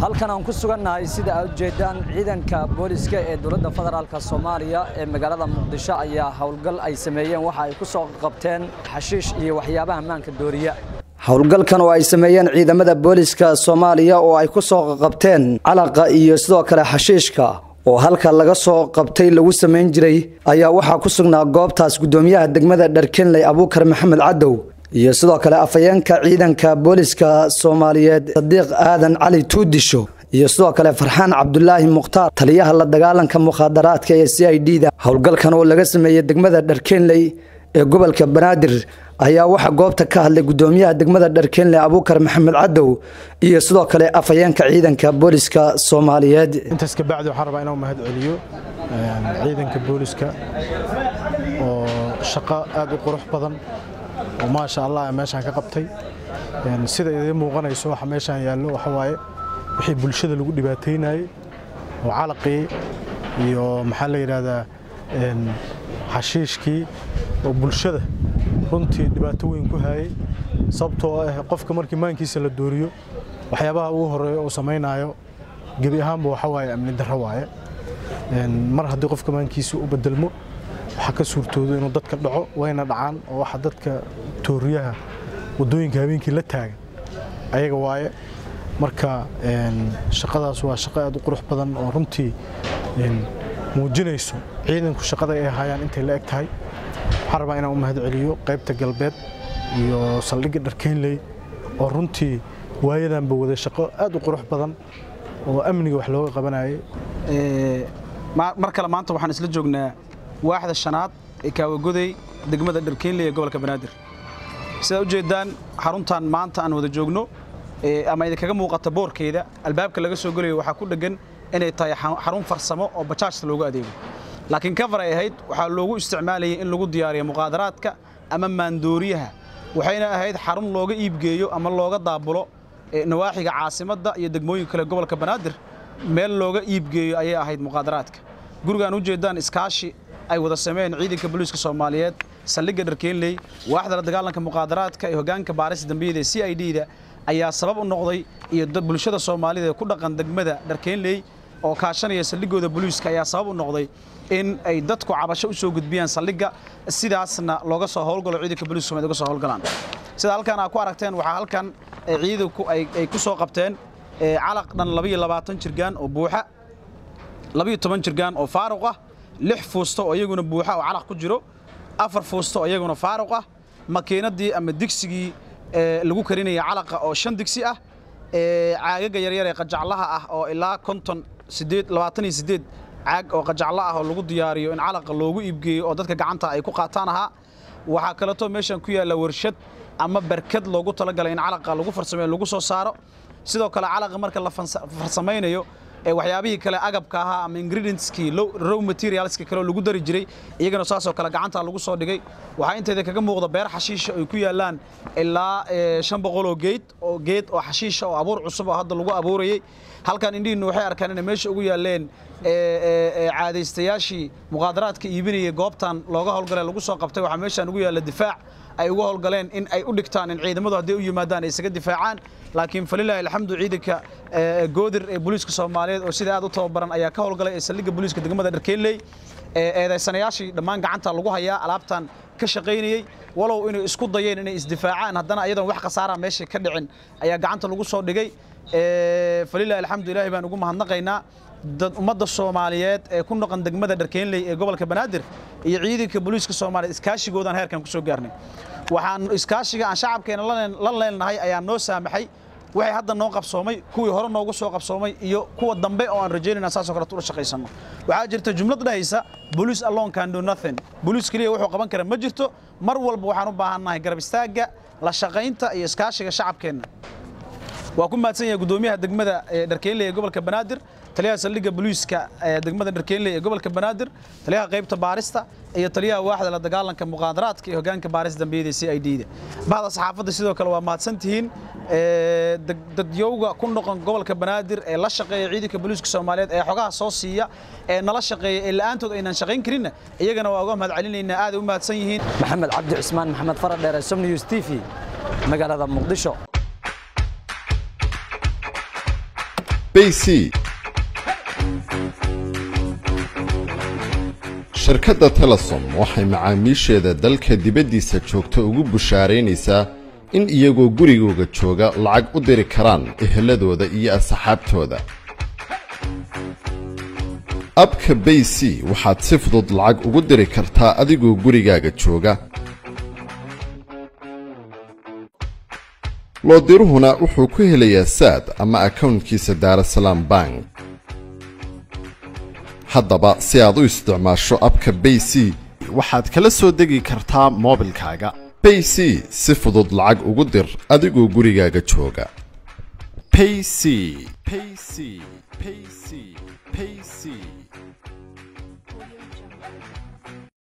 halkan aan ku sugannahay sida aad ujeedaan ciidanka booliska ee dowladda federaalka Soomaaliya ee magaalada Muqdisho ayaa hawlgal ay sameeyeen waxa ay ku soo qabteen xashiish iyo waxyaabaha maanka dooriya hawlgalkan oo ay sameeyeen ciidamada booliska Soomaaliya oo ay ku soo qabteen calaqa iyo sidoo kale xashiishka oo halka laga soo qabtay lagu sameyn jiray ayaa waxa ku sugnaa goobtaas gudoomiyaha degmada Dharkenley Abuukar Maxamed Cadow iyo sidoo kale afayeenka ciidanka booliska Soomaaliyeed Sadiq Aadan Cali Tuudisho iyo sidoo kale Farxaan Cabdullaahi Muqtaar taliyaha la dagaalanka mukhadaraadka ee CID-da hawlgalkan oo laga sameeyay degmada Dharkenley ee gobolka Banaadir ayaa waxa goobta ka hadlay gudoomiyaha degmada Dharkenley Abuukar Maxamed Cadow iyo sidoo kale afayeenka ciidanka booliska Soomaaliyeed intaas ka bacdi waxaan rabaa inaan mahad celiyo ciidanka booliska oo shaqo aad u qurux badan وما شاء الله meeshan ka qabtay sida idin muuqanayso waxa meeshan yaalo waxa waaye wixii bulshada lagu dhibaateynayay oo calaqii iyo maxaa la yiraahdaa xashiishkii oo bulshada runtii dhibaato weyn ku hayay sababtoo ah qofka markii maankiisa la dooriyo waxyaabaha ugu horeeyo oo sameeynayo gabi ahaanba waxa waaye amni darro waaye mar haddii qofka maankiisa u bedelmo waxa ka suurtoodo inuu dadka dhaco wayna dhacaan oo waxa dadka tooriyaha wadooyinka habeenkii la taagan ayaga waaye marka shaqadaas waa shaqo aad u qurux badan oo runtii muujinayso ciidanku shaqada ay hayaan intay la eg tahay waxaan rabaa inaan u mahad celiyo qaybta galbeed iyo saldhigga Dharkenley oo runtii waayadanba wada shaqo aad u qurux badan oo amniga wax looga qabanayay mar kale maanta waxaan isla joognaa waaxda shanaad ee Kaawagoday degmada Dharkenley ee gobolka Banaadir sida u jeedaan xaruntan maanta aan wada joogno ama idin kaga muuqata boorkeeda albaabka laga soo galayo waxa ku dhagan inay tahay xarun farsamo oo bajaajta loogu adeego laakiin cover ay ahayd waxa loogu isticmaalayay in lagu diyaariyo muqaadaraadka ama maandooriyaha waxayna ahayd xarun looga iibgeeyo ama looga daabulo nawaaxiga caasimadda iyo degmooyinka kale gobolka Banaadir meel looga iibgeeyo ayay ahayd muqaadaraadka gurigan u jeedaan iskaashi ay wada sameeyeen ciidanka booliska Soomaaliyeed saldhigga Dharkenley waaxda la dagaalanka muqaadaraadka ee hoggaanka baarista dambiyada CID-da ayaa sabab u noqday iyo bulshada Soomaaliyeed ku dhaqan degmada Dharkenley oo kaashanaya saldhiggooda booliska ayaa sabab u noqday in ay dadku cabasho u soo gudbiyaan saldhigga sidaasna looga soo howlgalo ciidanka booliska Soomaaliyeed uga soo howlgalaan sida halkan aad ku aragteen waxa halkan ciidanku ay ku soo qabteen calaq dhan 22 jirgaan oo buuxa 12 jirgaan oo faaruq ah 6 fuusto oo iyaguna buuxa oo calaq ku jiro 4 fuusto oo iyaguna faaruq ah makiinadii ama digsigii lagu karinaya calaqa oo 5 digsi ah caagaga yaryar ee qajaclaha ah oo ilaa 28 caag oo qajacla ah oo lagu diyaariyo in calaqa loogu iibgeeyo oo dadka gacanta ay ku qaataan aha waxa kale oo meeshan ku yaala warshad ama barkad loogu talagalay in calaqa lagu farsameeyo lagu soo saaro sidoo kale calaqa marka la farsameynayo waxyaabihii kale agabka ahaa ama ingredientskii raw materialska kale lagu dari jiray iyagana saas oo kale gacanta lagu soo dhigay waxa inteeda kaga muuqda beer xashiish ay ku yaalaan ilaa 500 oo geed oo xashiish oo abuur cusub oo hadda lagu abuurayay halkan indhiina waxay arkaan in meesha ugu yaaleen caadaystayaashii muqaadaraadka iibinayay goobtan looga howlgalay lagu soo qabtay waxa meeshan ugu yaala difaac ay ugu howlgaleen in ay u dhigtaan in ciidamadu hadii u yimaadaan ay isaga difaacaan laakiin falilahi alxamdu ciidanka goodir ee booliska Soomaaliyeed oo sida aad u tababaran ayaa ka howlgalay saldhigga booliska degmada Dharkenley eedeysanayaashii dhammaan gacanta lagu hayaa alaabtan ka shaqeynayay walow inay isku dayeen inay isdifaacaan haddana ayadoon wax khasaara meesha ka dhicin ayaa gacanta lagu soo dhigay falilahi alxamdu ilaahi baan ugu mahadnaqaynaa dad ummadda Soomaaliyeed ee ku noqon degmada Dharkenley ee gobolka Banaadir iyo ciidanka booliska Soomaaliyeed iskaashigoodan heerkan ku soo gaarnay waxaan iskaashiga aan shacabkeena la leenahay ayaa noo saamaxay waxay hadda noo qabsoomay kuwii hore noogu soo qabsoomay iyo kuwa dambe oo aan rajeynayna saas oo kale u shaqeysano waxa jirta jumlad dhahaysa police alone can do nothing police kaliya wuxuu qaban kara ma jirto mar walba waxaan u baahanahay garab istaaga la shaqeynta iyo iskaashiga shacabkeena waa ku maadsan yahay gudoomiyaha degmada Dharkenley ee gobolka Banaadir taliyaha saldhigga booliska degmada Dharkenley ee gobolka Banaadir taliyaha qaybta baarista iyo taliyaha waaxda la dagaalanka muqaadaraadka iyo hoggaanka baarista dambiyada CID-da bahda saxaafadda sidoo kale waa maadsantihiin dadyowga ku noqon gobolka Banaadir ee la shaqeeya ciidanka booliska Soomaaliyeed ee xogaha soo siiya ee nala shaqeeya ee la'aantood aynan shaqeyn karin iyagana waa uga mahad celinaynaa aad u maadsan yihiin Maxamed Cabdi Cismaan Maxamed Faradheer Som News TV magaalada Muqdisho BC shirkadda Telesom waxay macaamiisheeda dalka dibaddiisa joogta ugu bushaaraynaysaa in iyagoo gurigooda jooga lacag u diri karaan eheladooda iyo asxaabtooda. abka BC waxaad si fudud lacag ugu diri kartaa adigoo gurigaaga jooga. loo diruhuna wuxuu ku helayaa saad ama accountkiisa Daarasalaam Bank. haddaba si aad u isticmaasho abka BC waxaad kala soo degi kartaa moobilkaaga. BC si fudud lacag ugu dir adigoo gurigaaga jooga. BC BC BC BC